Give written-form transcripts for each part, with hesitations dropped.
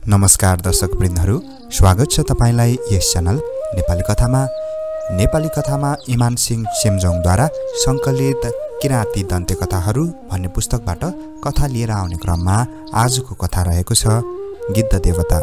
नमस्कार दर्शकवृन्दहरू, स्वागत छ तपाईलाई यस च्यानल नेपाली कथामा इमान सिंह सेमजोङद्वारा संकलित किराँती दन्ते कथाहरू भन्ने पुस्तकबाट कथा लिएर आउने क्रममा आजको कथा रहेको छ गिद्ध देवता।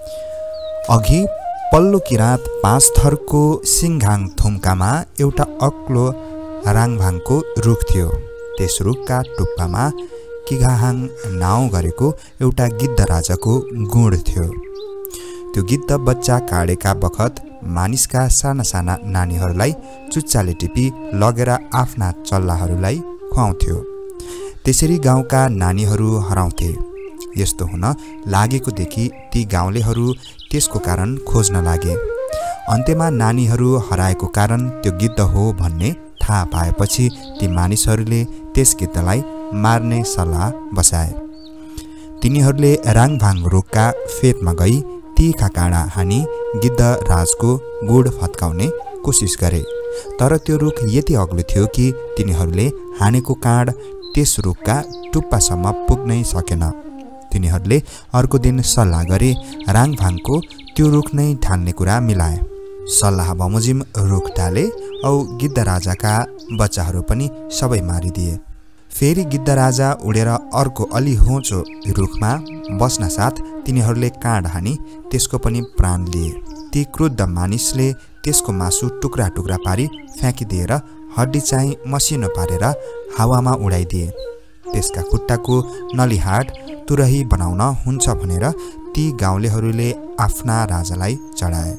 अघि पल्लो किराँत 5 थरको सिङघाङ थुम्कामा एउटा अग्लो राङभाङको रुख थियो। त्यस रुखका टुप्पामा किघाहाङ नाउँ गरेको एउटा गिद्ध राजाको गुण थियो। त्यो गिद्ध बच्चा काडेका बखत मानिसका साना साना नानीहरूलाई चुच्चाले टिपी लगेर आफ्ना चल्लाहरूलाई खुवाउँथ्यो। त्यसरी गाउँका नानीहरू हराउँथे। यस्तो हुन लागेको देखि ती गाउँलेहरू त्यसको कारण खोज्न लागे। अन्त्यमा नानीहरू हराएको कारण त्यो गिद्ध हो भन्ने थाहा पाएपछि ती मानिसहरूले त्यस गिद्धलाई मार्ने सल्लाह बसाए। तिनीहरूले राङभाङ रुखका फेदमा गई तीखा काँडा हानी गिद्ध राजको गुड फत्काउने कोसिस गरे। तर त्यो रुख यति अग्लो थियो कि तिनीहरूले हानेको काँड त्यस रुखका टुप्पासम्म पुग्नै सकेन। तिनीहरूले अर्को दिन सल्लाह गरे राङभाङको त्यो रुख नै ढाल्ने कुरा मिलाए। सल्लाह बमोजिम रुख ढाले औ गिद्ध राजाका बच्चाहरू पनि सबै मारिदिए। फेरि गिद्ध राजा उडेर अर्को अलि होचो रुखमा बस्न साथ तिनीहरूले काँड हानी त्यसको पनि प्राण लिए। ती क्रुद्ध मानिसले त्यसको मासु टुक्रा टुक्रा पारी फ्याँकिदिएर हड्डी चाहिँ मसिनो पारेर हावामा उडाइदिए। त्यसका खुट्टाको नलीहाट तुरही बनाउन हुन्छ भनेर ती गाउँलेहरूले आफ्ना राजालाई चढाए।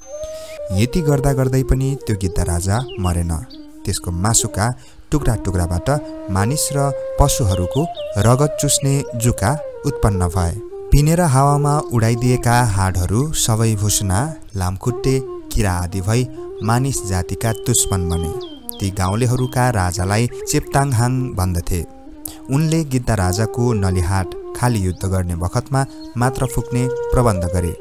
यति गर्दा गर्दै पनि त्यो गिद्ध राजा मरेन। त्यसको मासुका टुक्रा टुक्राबाट मानिस र पशुहरूको रगत चुस्ने जुका उत्पन्न भए। पिनेर हावामा उडाइदिएका हाडहरू सबै भुसुना, लामखुट्टे, किरा आदि भई मानिस जातिका दुश्मन बने। ती गाउँलेहरूका राजालाई चेप्ताङहाङ भन्दथे। उनले गिद्ध राजाको नलीहाट खाली युद्ध गर्ने बखतमा मात्र फुक्ने प्रबन्ध गरे।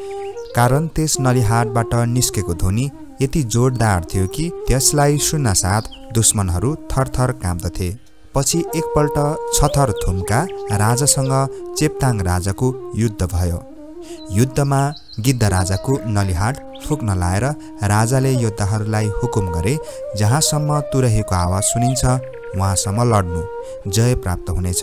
कारण त्यस नलीहाटबाट निस्केको ध्वनि यति जोरदार थियो कि त्यसलाई सुन्न साथ दुश्मनहरू थरथर काँप्दथे। पछि एकपल्ट छथर थुम्का राजासँग चेप्ताङ राजाको युद्ध भयो। युद्धमा गिद्ध राजाको नलीहाट फुक्न लाएर राजाले योद्धाहरूलाई हुकुम गरे जहाँसम्म तुरहीको आवाज सुनिन्छ वहाँसम्म लड्नु, जय प्राप्त हुनेछ।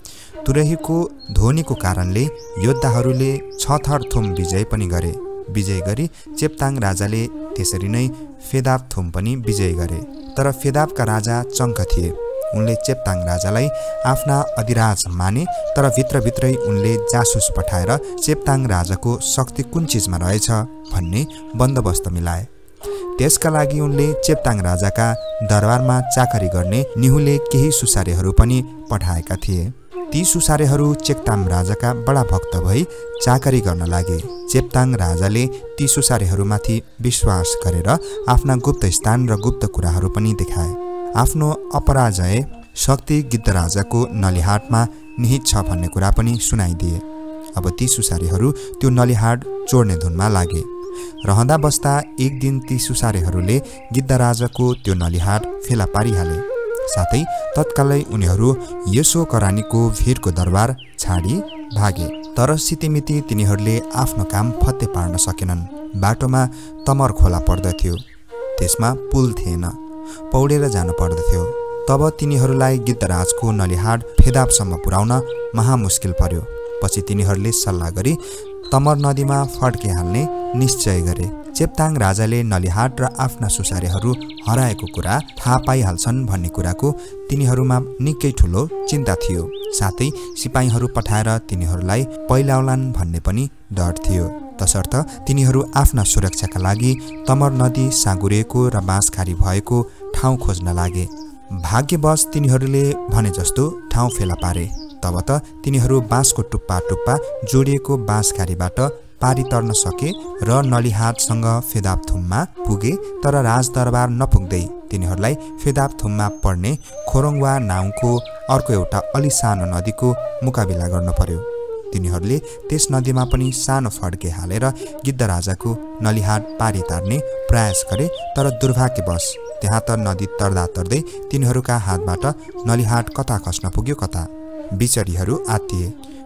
तुरहीको ध्वनिको कारणले योद्धाहरूले छथर थुम विजय पनि गरे। विजय गरी चेप्ताङ राजाले त्यसरी नै फेदाप थुम पनि विजय गरे। तर फेदापका राजा चङ्ख थिए। उनले चेप्ताङ राजालाई आफ्ना अधिराज माने। तर भित्रभित्रै उनले जासुस पठाएर चेप्ताङ राजाको शक्ति कुन चिजमा रहेछ भन्ने बन्दोबस्त मिलाए। त्यसका लागि उनले चेप्ताङ राजाका दरबारमा चाकरी गर्ने निहुले केही सुसारेहरू पनि पठाएका थिए। ती सुसारेहरू चेप्ताङ राजाका बडा भक्त भई चाकरी गर्न लागे। चेप्ताङ राजाले ती सुसारेहरूमाथि विश्वास गरेर आफ्ना गुप्त स्थान र गुप्त कुराहरू पनि देखाए। आफ्नो अपराजय शक्ति गिद्ध राजाको नलीहाटमा निहित छ भन्ने कुरा पनि सुनाइदिए। अब ती सुसारेहरू त्यो नलीहाट चोर्ने धुनमा लागे। रहँदा बस्दा एक दिन ती सुसारेहरूले गिद्ध राजाको त्यो नलीहाट फेला पारिहाले। साथै तत्कालै उनीहरू यसो करानीको भिरको दरबार छाडी भागे। तर सितिमिति तिनीहरूले आफ्नो काम फत्ते पार्न सकेनन्। बाटोमा तमर खोला पर्दथ्यो। त्यसमा पुल थिएन, पौडेर जानु पर्दथ्यो। तब तिनीहरूलाई गिद्धराजको नलीहाट फेदापसम्म पुर्याउन महामुस्किल पर्यो। पछि तिनीहरूले सल्लाह गरी तमर नदीमा फड्के हाल्ने निश्चय गरे। चेप्ताङ राजाले नलीहाट र आफ्ना सुसारेहरू हराएको कुरा थाहा पाइहाल्छन् भन्ने कुराको तिनीहरूमा निकै ठुलो चिन्ता थियो। साथै सिपाहीहरू पठाएर तिनीहरूलाई पहिलाउलान् भन्ने पनि डर थियो। तसर्थ तिनीहरू आफ्ना सुरक्षाका लागि तमर नदी साँगुरिएको र बाँसखारी भएको ठाउँ खोज्न लागे। भाग्यवश तिनीहरूले भने जस्तो ठाउँ फेला पारे। तब त तिनीहरू बाँसको टुप्पा टुप्पा जोडिएको बाँसखारीबाट पारी तर्न सके र नलीहाटसँग फेदापथुममा पुगे। तर राजदरबार नपुग्दै तिनीहरूलाई फेदापथुममा पर्ने खोरङवा नाउँको अर्को एउटा अलि सानो नदीको मुकाबिला गर्न पर्यो। तिनीहरूले त्यस नदीमा पनि सानो फड्के हालेर गिद्ध राजाको नलीहाट पारी तार्ने प्रयास गरे। तर दुर्भाग्यवश त्यहाँ त नदी तर्दा तर्दै तिनीहरूका हातबाट नलीहाट कता खस्न पुग्यो कता। बिचरीहरू आत्तिए।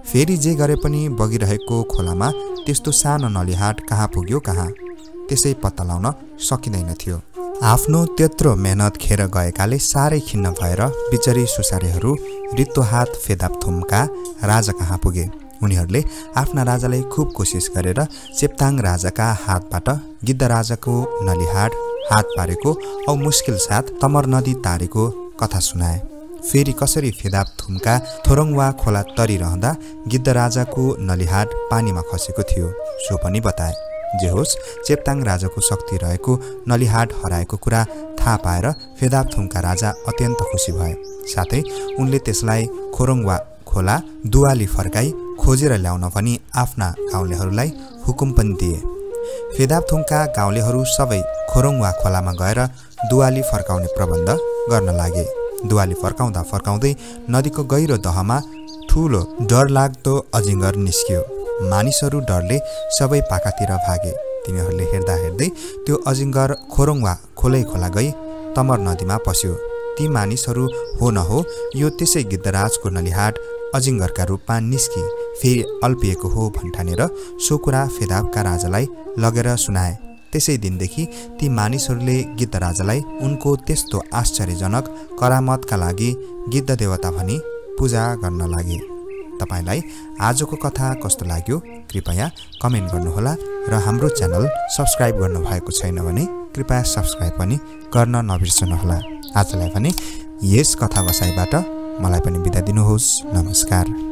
फेरि जे गरे पनि बगिरहेको खोलामा त्यस्तो सानो नलीहाट कहाँ पुग्यो कहाँ, त्यसै पत्ता लाउन सकिँदैन थियो। आफ्नो त्यत्रो मेहनत खेर गएकाले साह्रै खिन्न भएर बिचरी सुसारेहरू रित्तो हात फेदाप थुम्का राजा कहाँ पुगे। उनीहरूले आफ्ना राजालाई खुब कोसिस गरेर चेप्ताङ राजाका हातबाट गिद्ध राजाको नलीहाट हात पारेको औ मुस्किल साथ तमर नदी तारेको कथा सुनाए। फेरि कसरी फेदाप थुम्का थोरङवा खोला तरिरहँदा गिद्ध राजाको नलीहाट पानीमा खसेको थियो सो पनि बताए। जे होस्, चेप्ताङ राजाको शक्ति रहेको नलीहाट हराएको कुरा थाहा पाएर फेदाप थुम्का राजा अत्यन्त खुसी भए। साथै उनले त्यसलाई खोरङवा खोला दुवाली फर्काई खोजेर ल्याउन पनि आफ्ना गाउँलेहरूलाई हुकुम पनि दिए। फेदापथुङका गाउँलेहरू सबै खोरङवा खोलामा गएर दुवाली फर्काउने प्रबन्ध गर्न लागे। दुवाली फर्काउँदा फर्काउँदै नदीको गहिरो दहमा ठूलो डरलाग्दो अजिङ्गर निस्कियो। मानिसहरू डरले सबै पाखातिर भागे। तिनीहरूले हेर्दा हेर्दै त्यो अजिङ्गर खोरङवा खोलै खोला गई तमर नदीमा पस्यो। ती मानिसहरू हो न हो यो त्यसै गिद्धराजको नलीहाट अजिङ्गरका रूपमा निस्की फेरि अल्पिएको हो भन्ठानेर सो कुरा फेदापका राजालाई लगेर सुनाए। त्यसै दिनदेखि ती मानिसहरूले गिद्ध राजालाई उनको त्यस्तो आश्चर्यजनक करामतका लागि गिद्ध देवता भनी पूजा गर्न लागे। तपाईलाई आजको कथा कस्तो लाग्यो कृपया कमेन्ट गर्नुहोला र हाम्रो च्यानल सब्स्क्राइब गर्नुभएको छैन भने कृपया सब्स्क्राइब पनि गर्न नबिर्सनुहोला। आजलाई भने यस कथा बसाइबाट मलाई पनि बिदा दिनुहोस्। नमस्कार।